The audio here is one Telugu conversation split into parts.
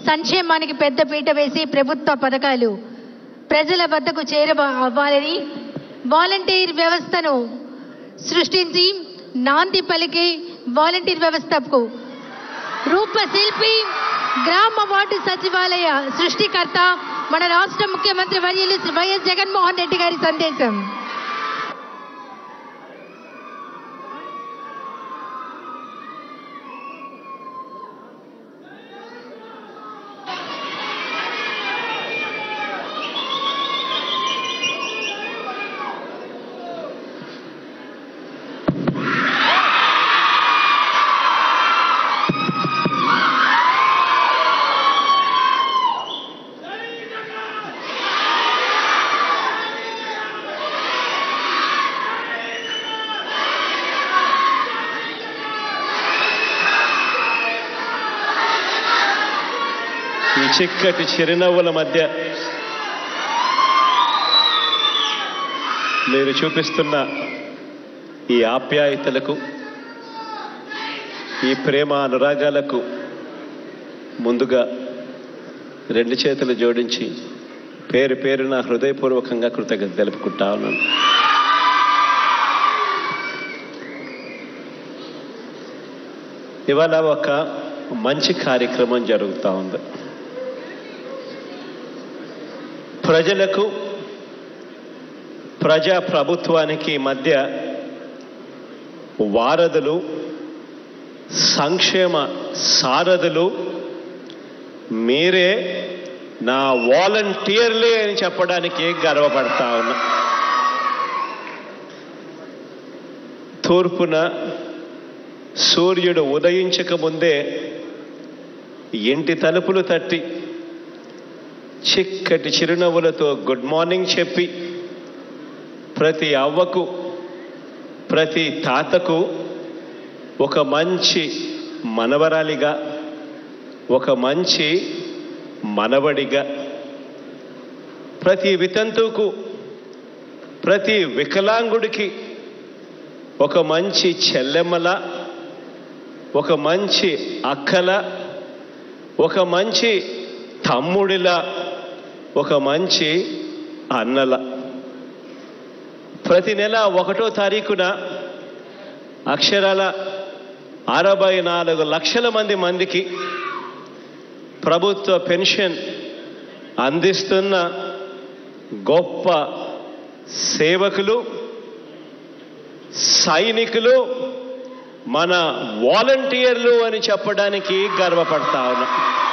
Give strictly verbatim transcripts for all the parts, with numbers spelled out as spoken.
సంక్షేమానికి పెద్ద పీట వేసి ప్రభుత్వ పథకాలు ప్రజల వద్దకు చేరువ అవ్వాలని వాలంటీర్ వ్యవస్థను సృష్టించి నాంది పలికే వాలంటీర్ వ్యవస్థకు రూపశిల్పి గ్రామ వార్డు సచివాలయ సృష్టికర్త మన రాష్ట్ర ముఖ్యమంత్రి వర్యులు వైఎస్ జగన్మోహన్ రెడ్డి గారి సందేశం. ఈ చిక్కటి చిరునవ్వుల మధ్య మీరు చూపిస్తున్న ఈ ఆప్యాయతలకు, ఈ ప్రేమ అనురాగాలకు ముందుగా రెండు చేతులు జోడించి పేరు పేరున హృదయపూర్వకంగా కృతజ్ఞత తెలుపుకుంటా ఉన్నాను. ఇవాళ ఒక మంచి కార్యక్రమం జరుగుతూ ఉంది. ప్రజలకు ప్రజా ప్రభుత్వానికి మధ్య వారధులు, సంక్షేమ సారథులు మీరే, నా వాలంటీర్లే అని చెప్పడానికి గర్వపడతా ఉన్నా. తూర్పున సూర్యుడు ఉదయించక ముందే ఇంటి తలుపులు తట్టి చిక్కటి చిరునవ్వులతో గుడ్ మార్నింగ్ చెప్పి ప్రతి అవ్వకు, ప్రతి తాతకు ఒక మంచి మనవరాలిగా, ఒక మంచి మనవడిగా, ప్రతి వితంతువుకు, ప్రతి వికలాంగుడికి ఒక మంచి చెల్లెమ్మల, ఒక మంచి అక్కల, ఒక మంచి తమ్ముడిలా, ఒక మంచి అన్నల, ప్రతి నెల ఒకటో తారీఖున అక్షరాల అరవై నాలుగు లక్షల మంది మందికి ప్రభుత్వ పెన్షన్ అందిస్తున్న గొప్ప సేవకులు, సైనికులు మన వాలంటీర్లు అని చెప్పడానికి గర్వపడతా ఉన్నా.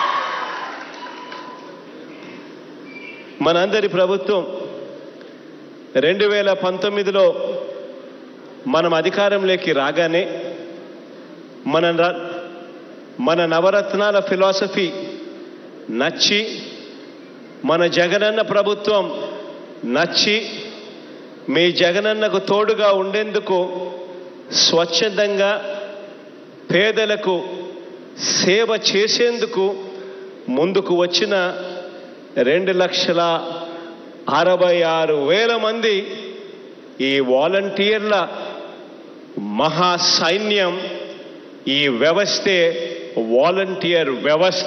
మనందరి ప్రభుత్వం రెండు వేల పంతొమ్మిదిలో మనం అధికారంలోకి రాగానే మన మన నవరత్నాల ఫిలాసఫీ నచ్చి, మన జగనన్న ప్రభుత్వం నచ్చి, మీ జగనన్నకు తోడుగా ఉండేందుకు స్వచ్ఛందంగా పేదలకు సేవ చేసేందుకు ముందుకు వచ్చిన రెండు లక్షల అరవై ఆరు వేల మంది ఈ వాలంటీర్ల మహా సైన్యం, ఈ వ్యవస్థే వాలంటీర్ వ్యవస్థ.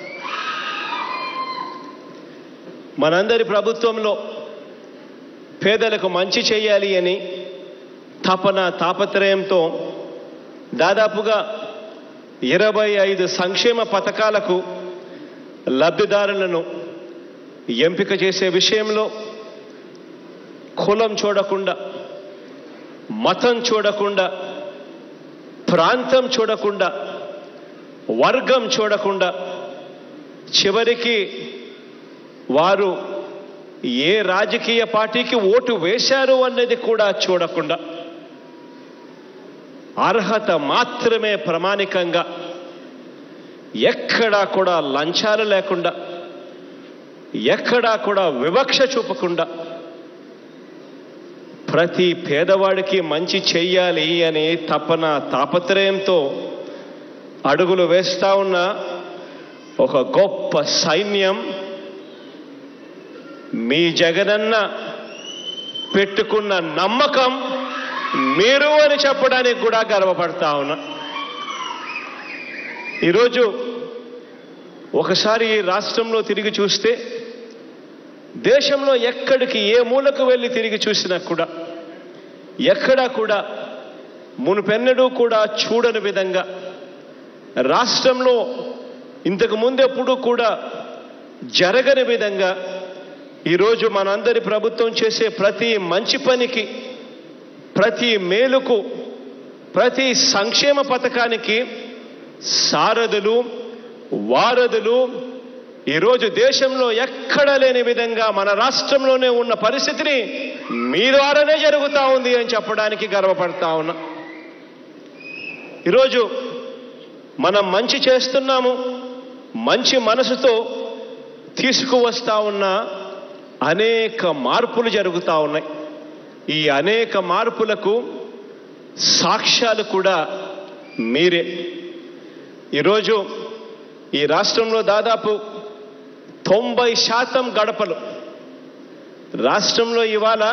మనందరి ప్రభుత్వంలో పేదలకు మంచి చేయాలి అని తపన తాపత్రయంతో దాదాపుగా ఇరవై ఐదు సంక్షేమ పథకాలకు లబ్ధిదారులను ఎంపిక చేసే విషయంలో కులం చూడకుండా, మతం చూడకుండా, ప్రాంతం చూడకుండా, వర్గం చూడకుండా, చివరికి వారు ఏ రాజకీయ పార్టీకి ఓటు వేశారు అన్నది కూడా చూడకుండా అర్హత మాత్రమే ప్రమాణికంగా, ఎక్కడా కూడా లంచాలు లేకుండా, ఎక్కడా కూడా వివక్ష చూపకుండా ప్రతి పేదవాడికి మంచి చెయ్యాలి అనే తపన తాపత్రయంతో అడుగులు వేస్తా ఉన్న ఒక గొప్ప సైన్యం మీ జగనన్న పెట్టుకున్న నమ్మకం మీరు అని చెప్పడానికి కూడా గర్వపడతా ఉన్నా. ఈరోజు ఒకసారి ఈ రాష్ట్రంలో తిరిగి చూస్తే, దేశంలో ఎక్కడికి ఏ మూలకు వెళ్ళి తిరిగి చూసినా కూడా ఎక్కడా కూడా మునుపెన్నడూ కూడా చూడని విధంగా రాష్ట్రంలో ఇంతకు ముందెప్పుడు కూడా జరగని విధంగా ఈరోజు మనందరి ప్రభుత్వం చేసే ప్రతి మంచి పనికి, ప్రతి మేలుకు, ప్రతి సంక్షేమ పథకానికి సారథులు, వారధులు ఈరోజు దేశంలో ఎక్కడా లేని విధంగా మన రాష్ట్రంలోనే ఉన్న పరిస్థితిని మీ ద్వారానే జరుగుతూ ఉంది అని చెప్పడానికి గర్వపడతా ఉన్నా. ఈరోజు మనం మంచి చేస్తున్నాము, మంచి మనసుతో తీసుకువస్తా ఉన్న అనేక మార్పులు జరుగుతూ ఉన్నాయి. ఈ అనేక మార్పులకు సాక్ష్యాలు కూడా మీరే. ఈరోజు ఈ రాష్ట్రంలో దాదాపు తొంభై శాతం గడపలు, రాష్ట్రంలో ఇవాళ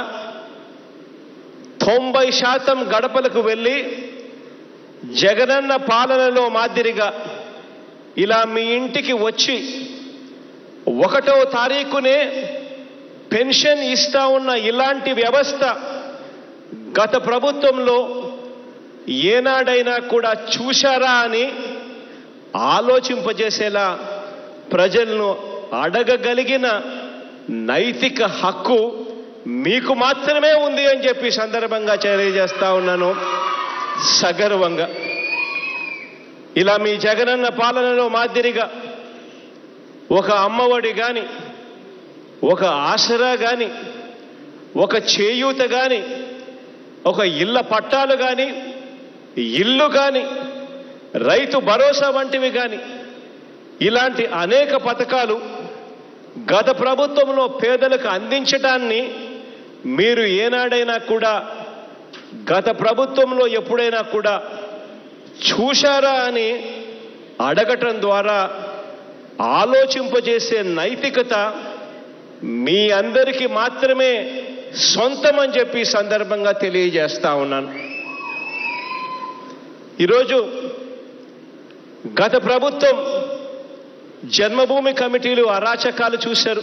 తొంభై శాతం గడపలకు వెళ్ళి జగనన్న పాలనలో మాదిరిగా ఇలా మీ ఇంటికి వచ్చి ఒకటో తారీఖునే పెన్షన్ ఇస్తా ఉన్న ఇలాంటి వ్యవస్థ గత ప్రభుత్వంలో ఏనాడైనా కూడా చూశారా అని ఆలోచింపజేసేలా ప్రజలను అడగగలిగిన నైతిక హక్కు మీకు మాత్రమే ఉంది అని చెప్పి సందర్భంగా తెలియజేస్తా ఉన్నాను సగర్వంగా. ఇలా మీ జగనన్న పాలనలో మాదిరిగా ఒక అమ్మఒడి కానీ, ఒక ఆసరా కానీ, ఒక చేయూత కానీ, ఒక ఇళ్ళ పట్టాలు కానీ, ఇల్లు కానీ, రైతు భరోసా వంటివి కానీ, ఇలాంటి అనేక పథకాలు గత ప్రభుత్వంలో పేదలకు అందించడాన్ని మీరు ఏనాడైనా కూడా గత ప్రభుత్వంలో ఎప్పుడైనా కూడా చూశారా అని అడగటం ద్వారా ఆలోచింపజేసే నైతికత మీ అందరికీ మాత్రమే సొంతం అని చెప్పి సందర్భంగా తెలియజేస్తా ఉన్నాను. ఈరోజు గత ప్రభుత్వం జన్మభూమి కమిటీలు అరాచకాలు చూశారు,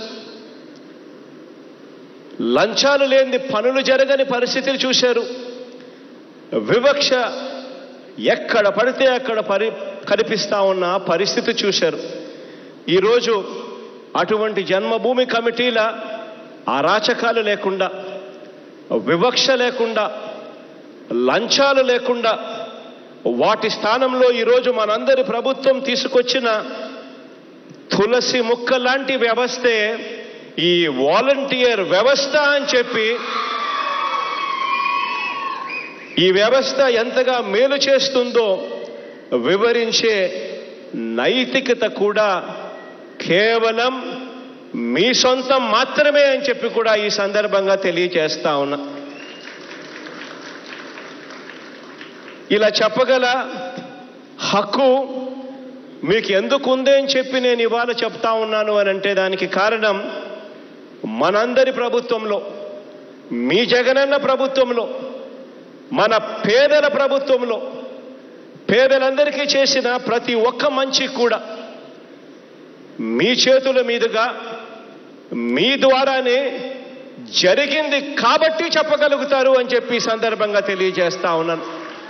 లంచాలు లేని పనులు జరగని పరిస్థితులు చూశారు, వివక్ష ఎక్కడ పడితే అక్కడ పరి కనిపిస్తా ఉన్న పరిస్థితి చూశారు. ఈరోజు అటువంటి జన్మభూమి కమిటీల అరాచకాలు లేకుండా, వివక్ష లేకుండా, లంచాలు లేకుండా వాటి స్థానంలో ఈరోజు మనందరి ప్రభుత్వం తీసుకొచ్చిన తులసి ముక్క లాంటి వ్యవస్థే ఈ వాలంటీర్ వ్యవస్థ అని చెప్పి, ఈ వ్యవస్థ ఎంతగా మేలు చేస్తుందో వివరించే నైతికత కూడా కేవలం మీ సొంతం మాత్రమే అని చెప్పి కూడా ఈ సందర్భంగా తెలియజేస్తా ఉన్నా. ఇలా చెప్పగల హక్కు మీకు ఎందుకు ఉంది అని చెప్పి నేను ఇవాళ చెప్తా ఉన్నాను అని అంటే దానికి కారణం మనందరి ప్రభుత్వంలో, మీ జగనన్న ప్రభుత్వంలో, మన పేదల ప్రభుత్వంలో పేదలందరికీ చేసిన ప్రతి ఒక్క మంచి కూడా మీ చేతుల మీదుగా, మీ ద్వారానే జరిగింది కాబట్టి చెప్పగలుగుతారు అని చెప్పి సందర్భంగా తెలియజేస్తా ఉన్నాను.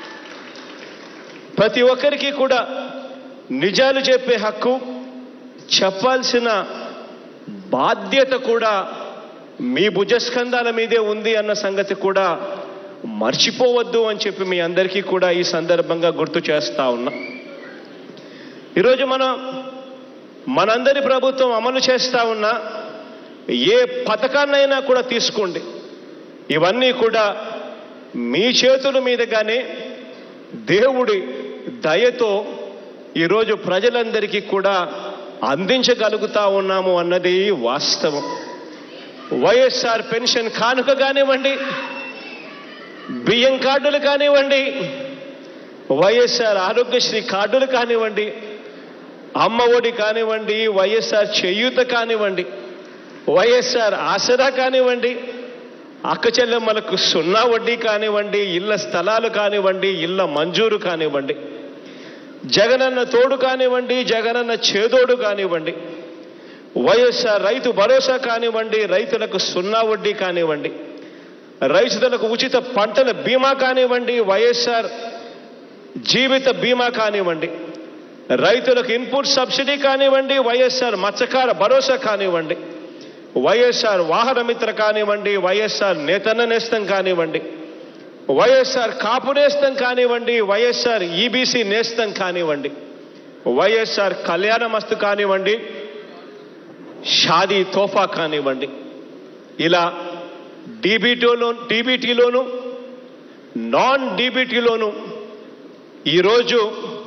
ప్రతి ఒక్కరికి కూడా నిజాలు చెప్పే హక్కు, చెప్పాల్సిన బాధ్యత కూడా మీ భుజస్కంధాల మీదే ఉంది అన్న సంగతి కూడా మర్చిపోవద్దు అని చెప్పి మీ అందరికీ కూడా ఈ సందర్భంగా గుర్తు చేస్తా ఉన్నా. ఈరోజు మనం మనందరి ప్రభుత్వం అమలు చేస్తా ఉన్న ఏ పథకాన్నైనా కూడా తీసుకోండి, ఇవన్నీ కూడా మీ చేతుల మీదుగానే దేవుడి దయతో ఈరోజు ప్రజలందరికీ కూడా అందించగలుగుతా ఉన్నాము అన్నది వాస్తవం. వైఎస్ఆర్ పెన్షన్ కానుక కానివ్వండి, బియ్యం కార్డులు కానివ్వండి, వైఎస్ఆర్ ఆరోగ్యశ్రీ కార్డులు కానివ్వండి, అమ్మ ఒడి కానివ్వండి, వైఎస్ఆర్ చేయూత కానివ్వండి, వైఎస్ఆర్ ఆసరా కానివ్వండి, అక్క చెల్లెమ్మలకు సున్నా వడ్డీ కానివ్వండి, ఇళ్ల స్థలాలు కానివ్వండి, ఇళ్ల మంజూరు కానివ్వండి, జగనన్న తోడు కానివ్వండి, జగనన్న చేదోడు కానివ్వండి, వైఎస్ఆర్ రైతు భరోసా కానివ్వండి, రైతులకు సున్నా వడ్డీ కానివ్వండి, రైతులకు ఉచిత పంటల బీమా కానివ్వండి, వైఎస్ఆర్ జీవిత బీమా కానివ్వండి, రైతులకు ఇన్పుట్ సబ్సిడీ కానివ్వండి, వైఎస్ఆర్ మత్స్యకార భరోసా కానివ్వండి, వైఎస్ఆర్ వాహన మిత్ర కానివ్వండి, వైఎస్ఆర్ నేతన్న నేస్తం కానివ్వండి, వైఎస్ఆర్ కాపు నేస్తం కానివ్వండి, వైఎస్ఆర్ ఈబీసీ నేస్తం కానివ్వండి, వైఎస్ఆర్ కళ్యాణ మస్తు కానివ్వండి, షాదీ తోఫా కానివ్వండి, ఇలా డీబీటీలో డీబీటీలోను నాన్ డీబీటీలోను ఈరోజు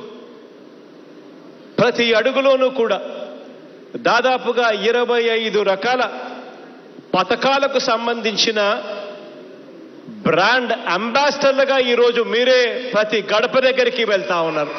ప్రతి అడుగులోనూ కూడా దాదాపుగా ఇరవై ఐదు రకాల పథకాలకు సంబంధించిన బ్రాండ్ అంబాసిడర్లుగా ఈరోజు మీరే ప్రతి గడప దగ్గరికి వెళ్తా ఉన్నారు.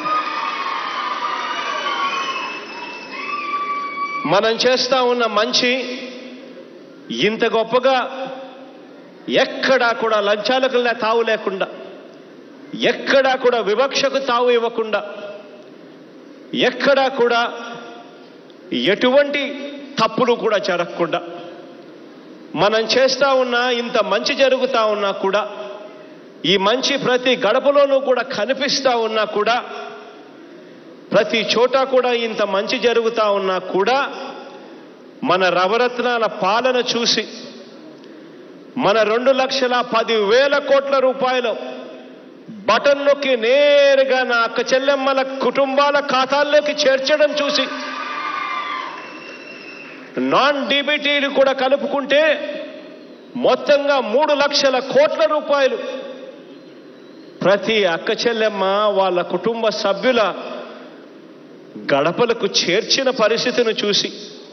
మనం చేస్తా ఉన్న మంచి ఇంత గొప్పగా ఎక్కడా కూడా లంచాలకు తావు లేకుండా, ఎక్కడా కూడా వివక్షకు తావు ఇవ్వకుండా, ఎక్కడా కూడా ఎటువంటి తప్పులు కూడా జరగకుండా మనం చేస్తా ఉన్నా, ఇంత మంచి జరుగుతా ఉన్నా కూడా, ఈ మంచి ప్రతి గడపలోనూ కూడా కనిపిస్తా ఉన్నా కూడా, ప్రతి చోట కూడా ఇంత మంచి జరుగుతా ఉన్నా కూడా మన నవరత్నాల పాలన చూసి మన రెండు లక్షల పది వేల కోట్ల రూపాయలు బటన్ నొక్కి నేరుగా నా అక్క చెల్లెమ్మల కుటుంబాల ఖాతాల్లోకి చేర్చడం చూసి, నాన్ డీబీటీలు కూడా కలుపుకుంటే మొత్తంగా మూడు లక్షల కోట్ల రూపాయలు ప్రతి అక్క చెల్లెమ్మ వాళ్ళ కుటుంబ సభ్యుల గడపలకు చేర్చిన పరిస్థితిని చూసి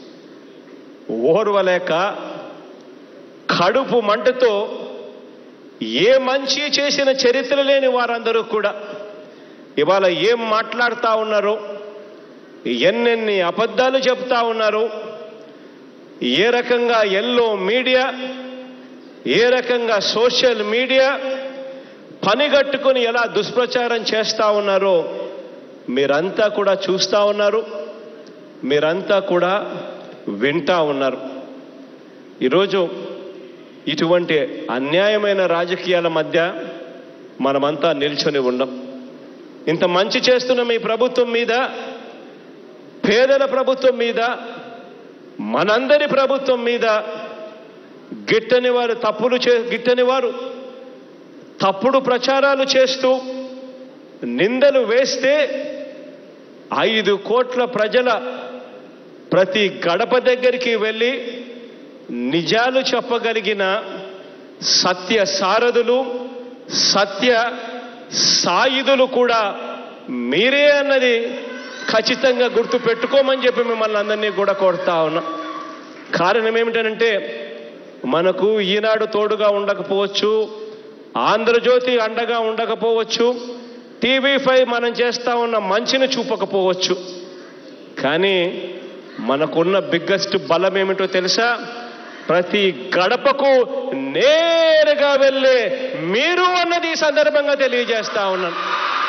ఓర్వలేక కడుపు మంటతో ఏ మంచి చేసిన చరిత్ర లేని వారందరూ కూడా ఇవాళ ఏం మాట్లాడుతూ ఉన్నారో, ఎన్నెన్ని అబద్ధాలు చెప్తా ఉన్నారో, ఏ రకంగా ఎల్లో మీడియా, ఏ రకంగా సోషల్ మీడియా పనిగట్టుకుని ఎలా దుష్ప్రచారం చేస్తూ ఉన్నారో మీరంతా కూడా చూస్తూ ఉన్నారు, మీరంతా కూడా వింటా ఉన్నారు. ఈరోజు ఇటువంటి అన్యాయమైన రాజకీయాల మధ్య మనమంతా నిల్చొని ఉండం. ఇంత మంచి చేస్తున్న మీ ప్రభుత్వం మీద, పేదల ప్రభుత్వం మీద, మనందరి ప్రభుత్వం మీద గిట్టని వారు తప్పులు చే గిట్టని వారు తప్పుడు ప్రచారాలు చేస్తూ నిందలు వేస్తే ఐదు కోట్ల ప్రజల ప్రతి గడప దగ్గరికి వెళ్ళి నిజాలు చెప్పగలిగిన సత్య సారథులు, సత్య సాయుధులు కూడా మీరే అన్నది ఖచ్చితంగా గుర్తు పెట్టుకోమని చెప్పి మిమ్మల్ని అందరినీ కూడా కోరుతా ఉన్నా. కారణం ఏమిటంటే మనకు ఈనాడు తోడుగా ఉండకపోవచ్చు, ఆంధ్రజ్యోతి అండగా ఉండకపోవచ్చు, టీవీ ఫైవ్ మనం చేస్తా ఉన్న మంచిని చూపకపోవచ్చు, కానీ మనకున్న బిగ్గెస్ట్ బలం ఏమిటో తెలుసా? ప్రతి గడపకు నేరుగా వెళ్ళే మీరు అన్నది ఈ సందర్భంగా తెలియజేస్తా ఉన్నాను.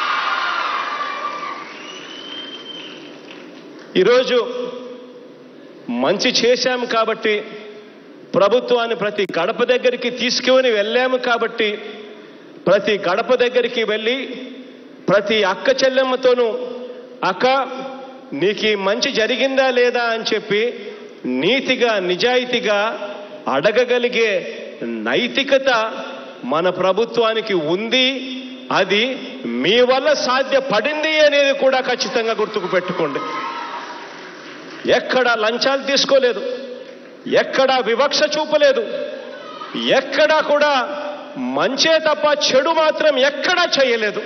ఈరోజు మంచి చేశాము కాబట్టి, ప్రభుత్వాన్ని ప్రతి గడప దగ్గరికి తీసుకుని వెళ్ళాము కాబట్టి, ప్రతి గడప దగ్గరికి వెళ్ళి ప్రతి అక్క చెల్లెమ్మతోనూ అక్క నీకు మంచి జరిగిందా లేదా అని చెప్పి నీతిగా నిజాయితీగా అడగగలిగే నైతికత మన ప్రభుత్వానికి ఉంది. అది మీ వల్ల సాధ్యపడింది అనేది కూడా ఖచ్చితంగా గుర్తుకు పెట్టుకోండి. ఎక్కడా లంచాలు తీసుకోలేదు, ఎక్కడా వివక్ష చూపలేదు, ఎక్కడా కూడా మంచే తప్ప చెడు మాత్రం ఎక్కడా చేయలేదు.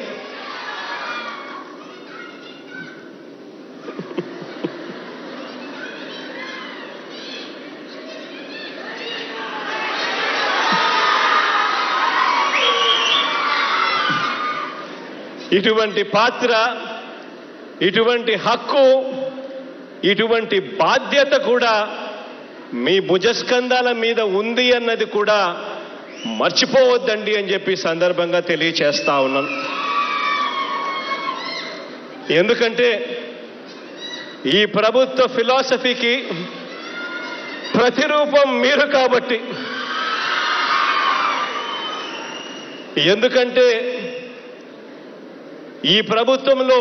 ఇటువంటి పాత్ర, ఇటువంటి హక్కు, ఇటువంటి బాధ్యత కూడా మీ భుజస్కంధాల మీద ఉంది అన్నది కూడా మర్చిపోవద్దండి అని చెప్పి సందర్భంగా తెలియచేస్తా ఉన్నాను. ఎందుకంటే ఈ ప్రభుత్వ ఫిలాసఫీకి ప్రతిరూపం మీరు కాబట్టి. ఎందుకంటే ఈ ప్రభుత్వంలో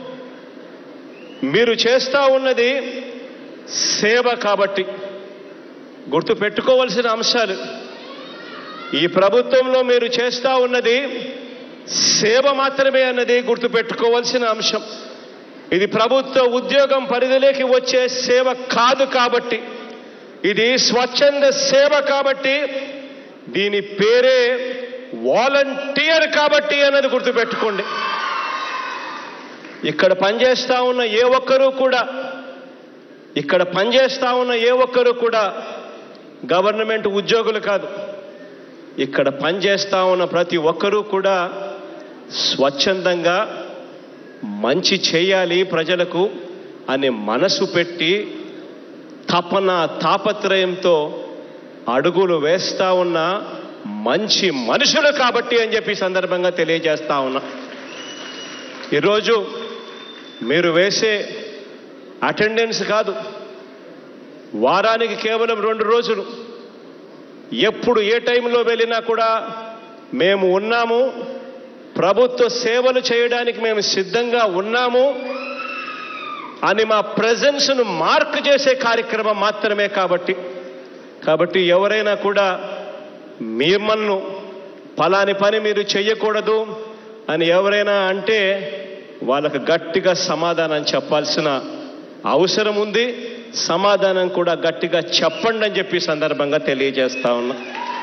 మీరు చేస్తా ఉన్నది సేవ కాబట్టి. గుర్తు పెట్టుకోవాల్సిన అంశాలు. ఈ ప్రభుత్వంలో మీరు చేస్తా ఉన్నది సేవ మాత్రమే అన్నది గుర్తు పెట్టుకోవాల్సిన అంశం. ఇది ప్రభుత్వ ఉద్యోగం పరిధిలోకి వచ్చే సేవ కాదు కాబట్టి, ఇది స్వచ్ఛంద సేవ కాబట్టి, దీని పేరే వాలంటీర్ కాబట్టి అన్నది గుర్తుపెట్టుకోండి. ఇక్కడ పనిచేస్తా ఉన్న ఏ ఒక్కరూ కూడా ఇక్కడ పనిచేస్తా ఉన్న ఏ ఒక్కరూ కూడా గవర్నమెంట్ ఉద్యోగులు కాదు. ఇక్కడ పనిచేస్తా ఉన్న ప్రతి ఒక్కరూ కూడా స్వచ్ఛందంగా మంచి చేయాలి ప్రజలకు అనే మనసు పెట్టి తపన తాపత్రయంతో అడుగులు వేస్తా ఉన్న మంచి మనుషులు కాబట్టి అని చెప్పి సందర్భంగా తెలియజేస్తా ఉన్నా. ఈరోజు మీరు వేసే అటెండెన్స్ కాదు, వారానికి కేవలం రెండు రోజులు, ఎప్పుడు ఏ టైంలో వెళ్ళినా కూడా మేము ఉన్నాము, ప్రభుత్వ సేవలు చేయడానికి మేము సిద్ధంగా ఉన్నాము అని మా ప్రెజెన్స్ను మార్క్ చేసే కార్యక్రమం మాత్రమే కాబట్టి కాబట్టి ఎవరైనా కూడా మిమ్మల్ని పలాని పని మీరు చెయ్యకూడదు అని ఎవరైనా అంటే వాళ్ళకు గట్టిగా సమాధానం చెప్పాల్సిన అవసరం ఉంది. సమాధానం కూడా గట్టిగా చెప్పండి అని చెప్పి సందర్భంగా తెలియజేస్తా ఉన్నా.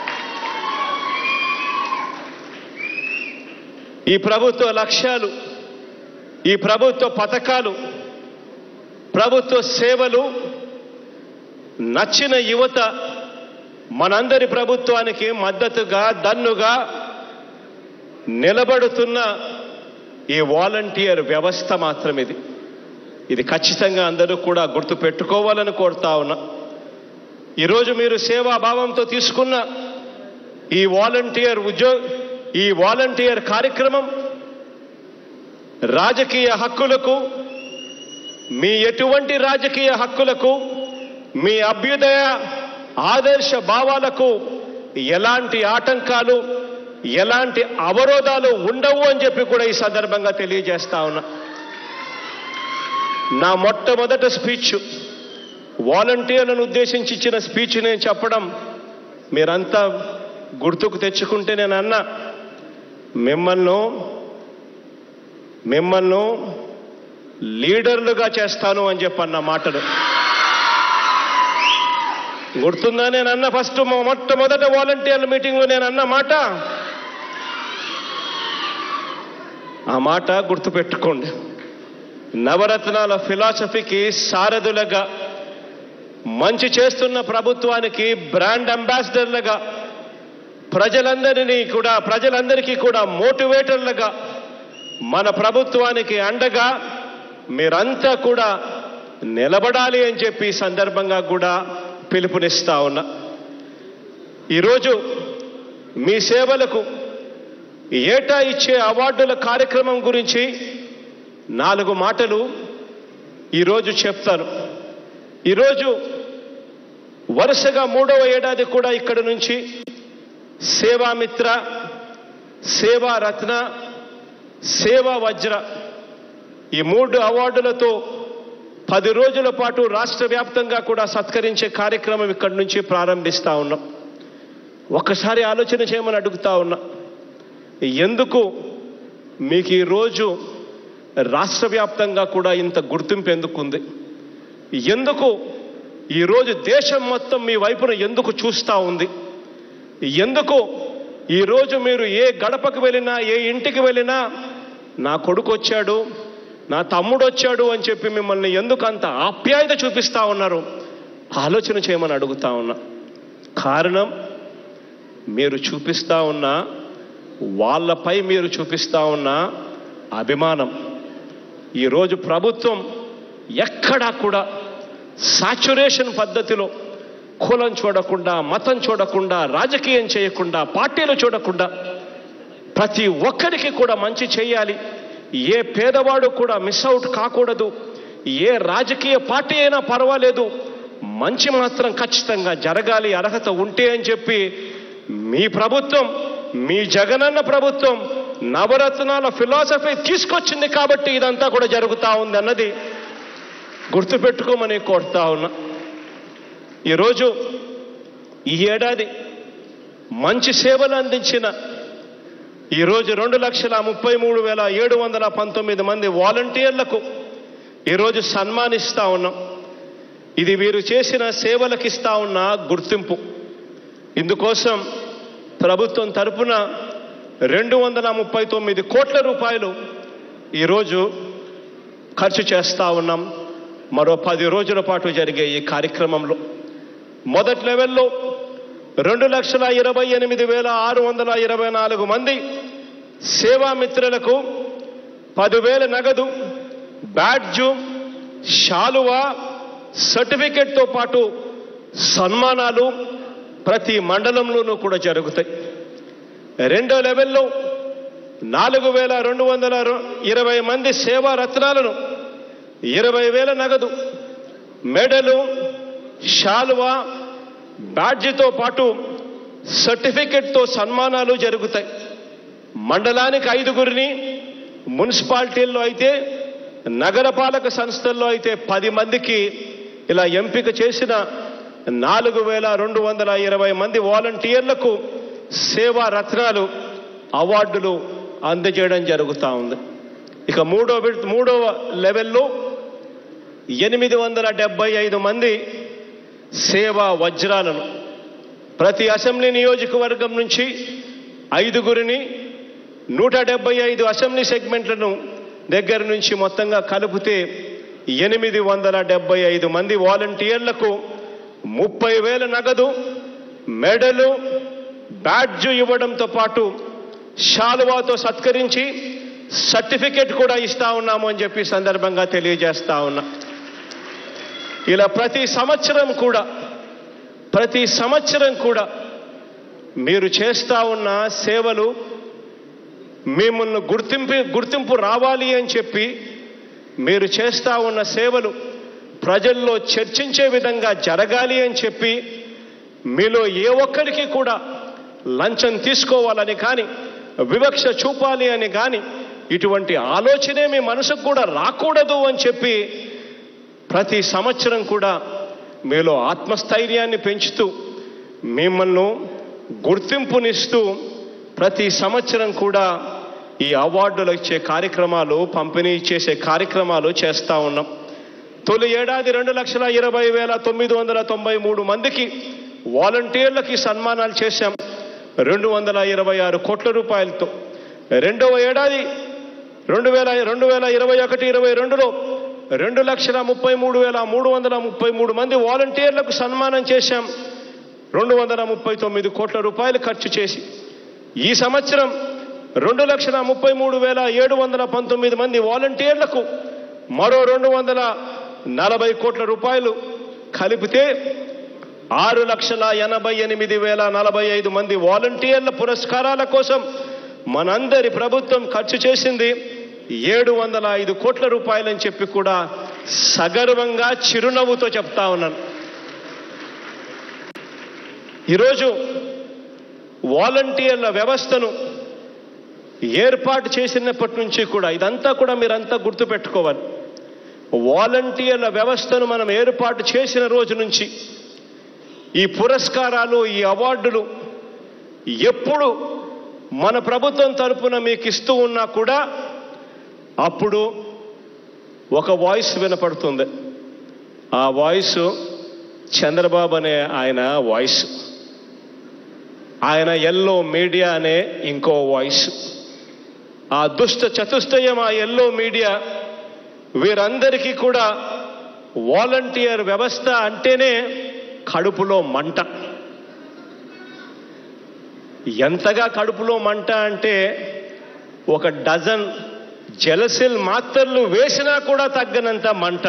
ఈ ప్రభుత్వ లక్ష్యాలు, ఈ ప్రభుత్వ పథకాలు, ప్రభుత్వ సేవలు నచ్చిన యువత మనందరి ప్రభుత్వానికి మద్దతుగా దన్నుగా నిలబడుతున్న ఈ వాలంటీర్ వ్యవస్థ మాత్రం ఇది. ఇది ఖచ్చితంగా అందరూ కూడా గుర్తు పెట్టుకోవాలని కోరుతా ఉన్నా. ఈరోజు మీరు సేవాభావంతో తీసుకున్న ఈ వాలంటీర్ ఉద్యోగ ఈ వాలంటీర్ కార్యక్రమం రాజకీయ హక్కులకు, మీ ఎటువంటి రాజకీయ హక్కులకు, మీ అభ్యుదయ ఆదర్శ భావాలకు ఎలాంటి ఆటంకాలు, ఎలాంటి అవరోధాలు ఉండవు అని చెప్పి కూడా ఈ సందర్భంగా తెలియజేస్తా ఉన్నా. నా మొట్టమొదటి స్పీచ్ వాలంటీర్లను ఉద్దేశించి ఇచ్చిన స్పీచ్ నేను చెప్పడం మీరంతా గుర్తుకు తెచ్చుకుంటే నేను అన్నా, మిమ్మల్ని మిమ్మల్ని లీడర్లుగా చేస్తాను అని చెప్పన్న మాటలు గుర్తుందా? నేను అన్న ఫస్ట్ మొట్టమొదటి వాలంటీర్ల మీటింగ్లో నేను అన్న మాట, ఆ మాట గుర్తుపెట్టుకోండి. నవరత్నాల ఫిలాసఫీకి సారథులుగా, మంచి చేస్తున్న ప్రభుత్వానికి బ్రాండ్ అంబాసిడర్లుగా, ప్రజలందరినీ కూడా ప్రజలందరికీ కూడా మోటివేటర్లుగా, మన ప్రభుత్వానికి అండగా మీరంతా కూడా నిలబడాలి అని చెప్పి సందర్భంగా కూడా పిలుపునిస్తా ఉన్నా. ఈరోజు మీ సేవలకు ఏటా ఇచ్చే అవార్డుల కార్యక్రమం గురించి నాలుగు మాటలు ఈరోజు చెప్తాను. ఈరోజు వరుసగా మూడవ ఏడాది కూడా ఇక్కడి నుంచి సేవామిత్ర, సేవా రత్న, సేవా వజ్ర ఈ మూడు అవార్డులతో పది రోజుల పాటు రాష్ట్ర వ్యాప్తంగా కూడా సత్కరించే కార్యక్రమం ఇక్కడి నుంచి ప్రారంభిస్తా ఉన్నాం. ఒక్కసారి ఆలోచన చేయమని అడుగుతా ఉన్నా, ఎందుకు మీకు ఈరోజు రాష్ట్ర వ్యాప్తంగా కూడా ఇంత గుర్తింపు ఎందుకుంది? ఎందుకు ఈరోజు దేశం మొత్తం మీ వైపున ఎందుకు చూస్తూ ఉంది? ఎందుకు ఈరోజు మీరు ఏ గడపకు వెళ్ళినా, ఏ ఇంటికి వెళ్ళినా నా కొడుకు వచ్చాడు, నా తమ్ముడు వచ్చాడు అని చెప్పి మిమ్మల్ని ఎందుకు అంత ఆప్యాయత చూపిస్తూ ఉన్నారు? ఆలోచన చేయమని అడుగుతా ఉన్నా. కారణం, మీరు చూపిస్తూ ఉన్న వాళ్ళపై మీరు చూపిస్తూ ఉన్న అభిమానం. ఈరోజు ప్రభుత్వం ఎక్కడా కూడా సాచురేషన్ పద్ధతిలో కులం చూడకుండా, మతం చూడకుండా, రాజకీయం చేయకుండా, పార్టీలు చూడకుండా ప్రతి ఒక్కరికి కూడా మంచి చేయాలి, ఏ పేదవాడు కూడా మిస్ అవుట్ కాకూడదు, ఏ రాజకీయ పార్టీ అయినా పర్వాలేదు, మంచి మాత్రం ఖచ్చితంగా జరగాలి అర్హత ఉంటే అని చెప్పి మీ ప్రభుత్వం, మీ జగనన్న ప్రభుత్వం నవరత్నాల ఫిలాసఫీ తీసుకొచ్చింది కాబట్టి ఇదంతా కూడా జరుగుతూ ఉంది అన్నది గుర్తుపెట్టుకోమని కోరుతా ఉన్నా. ఈరోజు ఈ ఏడాది మంచి సేవలు అందించిన ఈరోజు రెండు లక్షల ముప్పై మూడు వేల ఏడు వందల పంతొమ్మిది మంది వాలంటీర్లకు ఈరోజు సన్మానిస్తూ ఉన్నాం. ఇది వీరు చేసిన సేవలకు ఇస్తా ఉన్న గుర్తింపు. ఇందుకోసం ప్రభుత్వం తరపున రెండు వందల ముప్పై తొమ్మిది కోట్ల రూపాయలు ఈరోజు ఖర్చు చేస్తూ ఉన్నాం. మరో పది రోజుల పాటు జరిగే ఈ కార్యక్రమంలో మొదటి లెవెల్లో రెండు లక్షల ఇరవై ఎనిమిది వేల ఆరు వందల ఇరవై నాలుగు మంది సేవామిత్రులకు పదివేల నగదు, బ్యాడ్జు, శాలువా, సర్టిఫికెట్తో పాటు సన్మానాలు ప్రతి మండలంలోనూ కూడా జరుగుతాయి. రెండో లెవెల్లో నాలుగు వేల రెండు వందల ఇరవై మంది సేవా రత్నాలను ఇరవై వేల నగదు, మెడలు, శాలువా, బ్యాడ్జితో పాటు సర్టిఫికెట్తో సన్మానాలు జరుగుతాయి. మండలానికి ఐదుగురిని, మున్సిపాలిటీల్లో అయితే, నగరపాలక సంస్థల్లో అయితే పది మందికి ఇలా ఎంపిక చేసిన నాలుగు వేల రెండు వందల ఇరవై మంది వాలంటీర్లకు సేవా రత్నాలు, అవార్డులు అందజేయడం జరుగుతూ ఉంది. ఇక మూడో మూడవ లెవెల్లో ఎనిమిది వందల డెబ్బై ఐదు మంది సేవా వజ్రాలను ప్రతి అసెంబ్లీ నియోజకవర్గం నుంచి ఐదుగురిని, నూట డెబ్బై ఐదు అసెంబ్లీ సెగ్మెంట్లను దగ్గర నుంచి మొత్తంగా కలిపితే ఎనిమిది వందల డెబ్బై ఐదు మంది వాలంటీర్లకు ముప్పై వేల నగదు, మెడలు, బ్యాడ్జు ఇవ్వడంతో పాటు శాలువాతో సత్కరించి సర్టిఫికెట్ కూడా ఇస్తా ఉన్నాము అని చెప్పి సందర్భంగా తెలియజేస్తా ఉన్నా. ఇలా ప్రతి సంవత్సరం కూడా ప్రతి సంవత్సరం కూడా మీరు చేస్తా ఉన్న సేవలు మిమ్మల్ని గుర్తింపు గుర్తింపు రావాలి అని చెప్పి మీరు చేస్తా ఉన్న సేవలు ప్రజల్లో చర్చించే విధంగా జరగాలి అని చెప్పి మీలో ఏ ఒక్కరికి కూడా లంచం తీసుకోవాలని కానీ, వివక్ష చూపాలి అని కానీ ఇటువంటి ఆలోచనే మీ మనసుకు కూడా రాకూడదు అని చెప్పి ప్రతి సంవత్సరం కూడా మీలో ఆత్మస్థైర్యాన్ని పెంచుతూ మిమ్మల్ని గుర్తింపునిస్తూ ప్రతి సంవత్సరం కూడా ఈ అవార్డులు ఇచ్చే కార్యక్రమాలు, పంపిణీ చేసే కార్యక్రమాలు చేస్తూ ఉన్నాం. తొలి ఏడాది రెండు లక్షల ఇరవై వేల తొమ్మిది వందల తొంభై మూడు మందికి వాలంటీర్లకి సన్మానాలు చేశాం రెండు వందల ఇరవై ఆరు కోట్ల రూపాయలతో. రెండవ ఏడాది రెండు వేల రెండు వేల ఇరవై ఒకటి ఇరవై రెండులో రెండు లక్షల ముప్పై మూడు వేల మూడు వందల ముప్పై మూడు మంది వాలంటీర్లకు సన్మానం చేశాం రెండు వందల ముప్పై తొమ్మిది కోట్ల రూపాయలు ఖర్చు చేసి. ఈ సంవత్సరం రెండు లక్షల ముప్పై మూడు వేల ఏడు వందల పంతొమ్మిది మంది వాలంటీర్లకు మరో రెండు వందల నలభై కోట్ల రూపాయలు కలిపితే ఆరు లక్షల ఎనభై ఎనిమిది వేల నలభై ఐదు మంది వాలంటీర్ల పురస్కారాల కోసం మనందరి ప్రభుత్వం ఖర్చు చేసింది ఏడు వందల ఐదు కోట్ల రూపాయలని చెప్పి కూడా సగర్వంగా చిరునవ్వుతో చెప్తా ఉన్నాను. ఈరోజు వాలంటీర్ల వ్యవస్థను ఏర్పాటు చేసినప్పటి నుంచి కూడా ఇదంతా కూడా మీరంతా గుర్తుపెట్టుకోవాలి. వాలంటీర్ల వ్యవస్థను మనం ఏర్పాటు చేసిన రోజు నుంచి ఈ పురస్కారాలు, ఈ అవార్డులు ఎప్పుడు మన ప్రభుత్వం తరపున మీకు ఇస్తూ ఉన్నా కూడా అప్పుడు ఒక వాయిస్ వినపడుతుంది. ఆ వాయిస్ చంద్రబాబు అనే ఆయన వాయిస్, ఆయన ఎల్లో మీడియా అనే ఇంకో వాయిస్. ఆ దుష్ట చతుష్టయం, ఆ ఎల్లో మీడియా వీరందరికీ కూడా వాలంటీర్ వ్యవస్థ అంటేనే కడుపులో మంట. ఎంతగా కడుపులో మంట అంటే ఒక డజన్ జెలసిల్ మాత్రలు వేసినా కూడా తగ్గనంత మంట.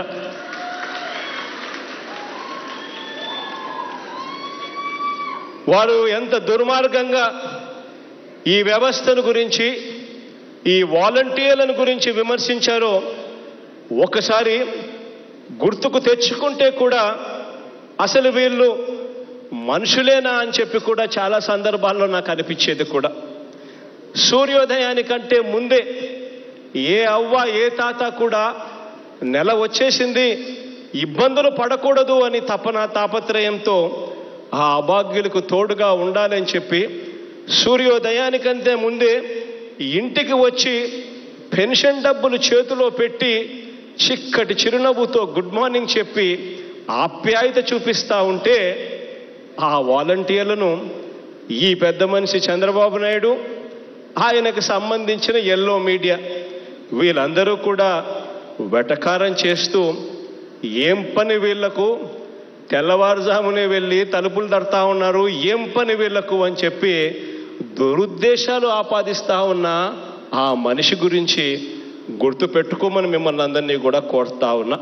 వారు ఎంత దుర్మార్గంగా ఈ వ్యవస్థను గురించి, ఈ వాలంటీర్లను గురించి విమర్శించారో ఒకసారి గుర్తుకు తెచ్చుకుంటే కూడా అసలు వీళ్ళు మనుషులేనా అని చెప్పి కూడా చాలా సందర్భాల్లో నాకు అనిపించేది కూడా. సూర్యోదయానికంటే ముందే ఏ అవ్వ ఏ తాత కూడా నెల వచ్చేసింది, ఇబ్బందులు పడకూడదు అని తపన తాపత్రయంతో ఆ అభాగ్యులకు తోడుగా ఉండాలని చెప్పి సూర్యోదయానికంటే ముందే ఇంటికి వచ్చి పెన్షన్ డబ్బులు చేతిలో పెట్టి చిక్కటి చిరునవ్వుతో గుడ్ మార్నింగ్ చెప్పి ఆప్యాయత చూపిస్తూ ఉంటే ఆ వాలంటీర్లను ఈ పెద్ద మనిషి చంద్రబాబు నాయుడు, ఆయనకు సంబంధించిన ఎల్లో మీడియా వీళ్ళందరూ కూడా వెటకారం చేస్తూ ఏం పని వీళ్లకు, తెల్లవారుజామునే వెళ్ళి తలుపులు తడతా ఉన్నారు, ఏం పని వీళ్లకు అని చెప్పి దురుద్దేశాలు ఆపాదిస్తా ఉన్న ఆ మనిషి గురించి గుర్తు పెట్టుకోమని మిమ్మల్ని అందరినీ కూడా కోరుతా ఉన్నా.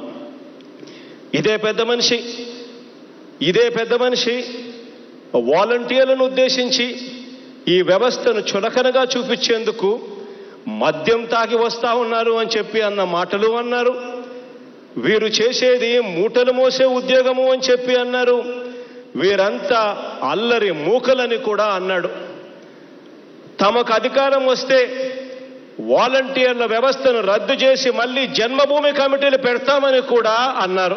ఇదే పెద్ద మనిషి ఇదే పెద్ద మనిషి వాలంటీర్లను ఉద్దేశించి ఈ వ్యవస్థను చులకనగా చూపించేందుకు మద్యం తాగి వస్తా ఉన్నారు అని చెప్పి అన్న మాటలు అన్నారు. వీరు చేసేది మూటలు మోసే ఉద్యోగము అని చెప్పి అన్నారు. వీరంతా అల్లరి మూకలని కూడా అన్నాడు. తమకు అధికారం వస్తే వాలంటీర్ల వ్యవస్థను రద్దు చేసి మళ్ళీ జన్మభూమి కమిటీలు పెడతామని కూడా అన్నారు.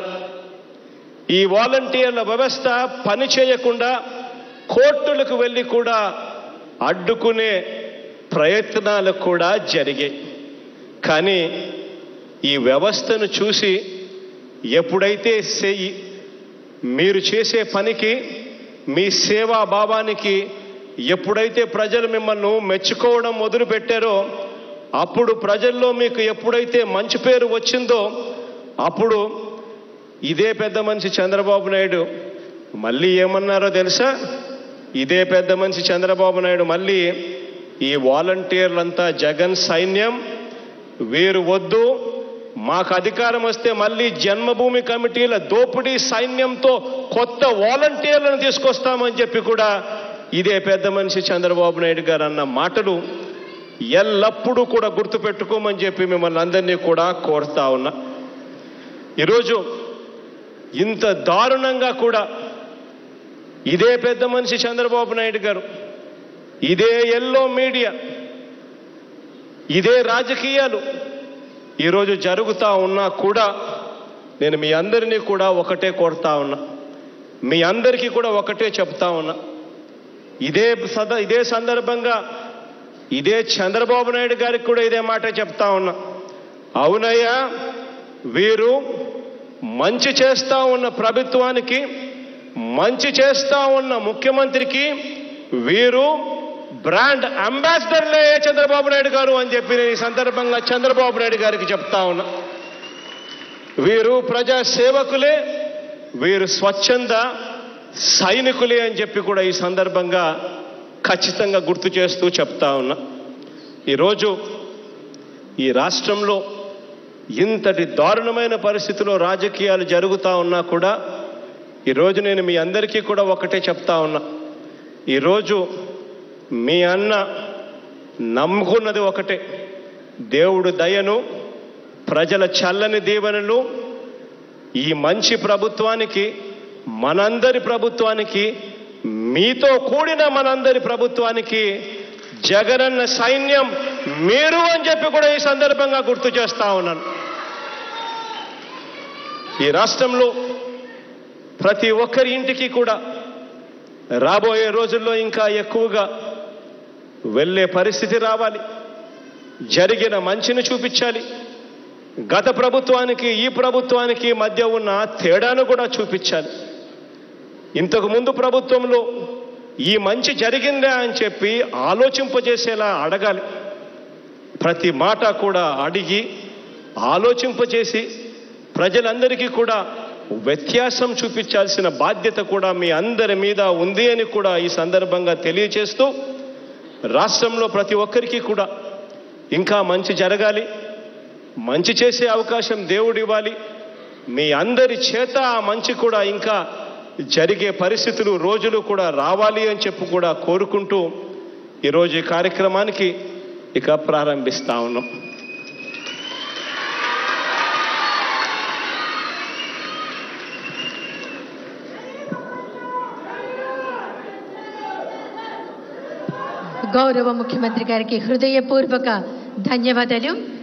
ఈ వాలంటీర్ల వ్యవస్థ పని చేయకుండా కోర్టులకు వెళ్ళి కూడా అడ్డుకునే ప్రయత్నాలు కూడా జరిగాయి. కానీ ఈ వ్యవస్థను చూసి ఎప్పుడైతే సేయి మీరు చేసే పనికి, మీ సేవా భావానికి ఎప్పుడైతే ప్రజలు మిమ్మల్ని మెచ్చుకోవడం మొదలు పెట్టారో, అప్పుడు ప్రజల్లో మీకు ఎప్పుడైతే మంచి పేరు వచ్చిందో అప్పుడు ఇదే పెద్ద మనిషి చంద్రబాబు నాయుడు మళ్ళీ ఏమన్నారో తెలుసా? ఇదే పెద్ద మనిషి చంద్రబాబు నాయుడు మళ్ళీ ఈ వాలంటీర్లంతా జగన్ సైన్యం, వీరు వద్దు, మాకు అధికారం వస్తే మళ్ళీ జన్మభూమి కమిటీల దోపిడీ సైన్యంతో కొత్త వాలంటీర్లను తీసుకొస్తామని చెప్పి కూడా ఇదే పెద్ద మనిషి చంద్రబాబు నాయుడు గారు అన్న మాటలు ఎల్లప్పుడూ కూడా గుర్తుపెట్టుకోమని చెప్పి మిమ్మల్ని అందరినీ కూడా కోరుతా ఉన్నా. ఈరోజు ఇంత దారుణంగా కూడా ఇదే పెద్ద మనిషి చంద్రబాబు నాయుడు గారు, ఇదే ఎల్లో మీడియా, ఇదే రాజకీయాలు ఈరోజు జరుగుతూ ఉన్నా కూడా నేను మీ అందరినీ కూడా ఒకటే కోరుతా ఉన్నా, మీ అందరికీ కూడా ఒకటే చెప్తా ఉన్నా. ఇదే సద ఇదే సందర్భంగా ఇదే చంద్రబాబు నాయుడు గారికి కూడా ఇదే మాట చెప్తా ఉన్నా. అవునయ్యా, వీరు మంచి చేస్తా ఉన్న ప్రభుత్వానికి, మంచి చేస్తా ఉన్న ముఖ్యమంత్రికి వీరు బ్రాండ్ అంబాసిడర్లే చంద్రబాబు నాయుడు గారు అని చెప్పి నేను ఈ సందర్భంగా చంద్రబాబు నాయుడు గారికి చెప్తా ఉన్నా. వీరు ప్రజా సేవకులే, వీరు స్వచ్ఛంద సైనికులే అని చెప్పి కూడా ఈ సందర్భంగా ఖచ్చితంగా గుర్తు చేస్తూ చెప్తా ఉన్నా. ఈరోజు ఈ రాష్ట్రంలో ఇంతటి దారుణమైన పరిస్థితిలో రాజకీయాలు జరుగుతూ ఉన్నా కూడా ఈరోజు నేను మీ అందరికీ కూడా ఒకటే చెప్తా ఉన్నా. ఈరోజు మీ అన్న నమ్ముకున్నది ఒకటే, దేవుడు దయను, ప్రజల చల్లని దీవెనలు ఈ మంచి ప్రభుత్వానికి, మనందరి ప్రభుత్వానికి, మీతో కూడిన మనందరి ప్రభుత్వానికి జగనన్న సైన్యం మీరు అని చెప్పి కూడా ఈ సందర్భంగా గుర్తు చేస్తా ఉన్నాను. ఈ రాష్ట్రంలో ప్రతి ఒక్కరి ఇంటికి కూడా రాబోయే రోజుల్లో ఇంకా ఎక్కువగా వెళ్ళే పరిస్థితి రావాలి. జరిగిన మంచిని చూపించాలి. గత ప్రభుత్వానికి ఈ ప్రభుత్వానికి మధ్య ఉన్న తేడాను కూడా చూపించాలి. ఇంతకు ముందు ప్రభుత్వంలో ఈ మంచి జరిగిందా అని చెప్పి ఆలోచింపజేసేలా అడగాలి. ప్రతి మాట కూడా అడిగి ఆలోచింపజేసి ప్రజలందరికీ కూడా వ్యత్యాసం చూపించాల్సిన బాధ్యత కూడా మీ అందరి మీద ఉంది అని కూడా ఈ సందర్భంగా తెలియజేస్తూ, రాష్ట్రంలో ప్రతి ఒక్కరికి కూడా ఇంకా మంచి జరగాలి, మంచి చేసే అవకాశం దేవుడు ఇవ్వాలి. మీ అందరి చేత ఆ మంచి కూడా ఇంకా జరిగే పరిస్థితులు, రోజులు కూడా రావాలి అని చెప్పి కూడా కోరుకుంటూ ఈరోజు ఈ కార్యక్రమానికి ఇక ప్రారంభిస్తా ఉన్నాం. గౌరవ ముఖ్యమంత్రి గారికి హృదయపూర్వక ధన్యవాదాలు.